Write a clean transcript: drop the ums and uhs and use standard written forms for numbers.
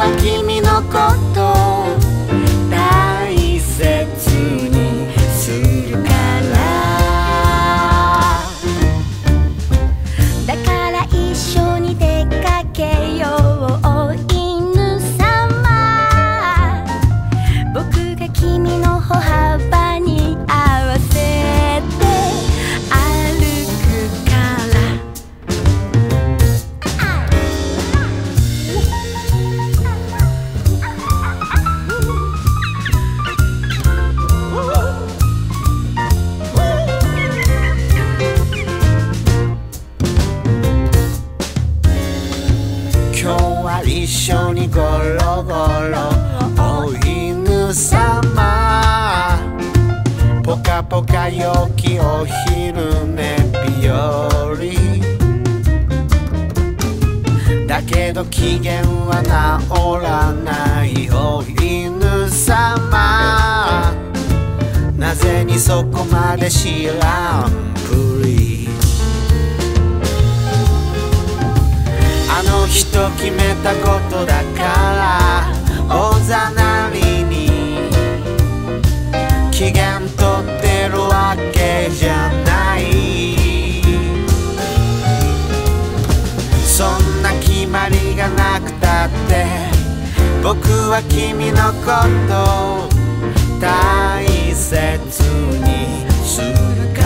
は君のこと大切にするからだから一緒に出かけよう犬様僕が君の歩幅に合わせて歩くから今日は一緒にゴロゴロお犬様ぽかぽか陽気お昼寝日和だけど機嫌は治らないお犬様なぜにそこまで知らんぷりあの人決めたことだからおざなりに機嫌とってるわけじゃないそんな決まりがなくたって僕は君のこと大切にするから